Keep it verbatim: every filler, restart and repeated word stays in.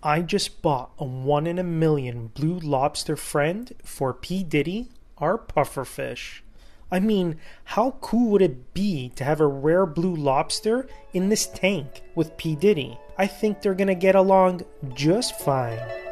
I just bought a one in a million blue lobster friend for P. Diddy, our pufferfish. I mean, how cool would it be to have a rare blue lobster in this tank with P. Diddy? I think they're gonna get along just fine.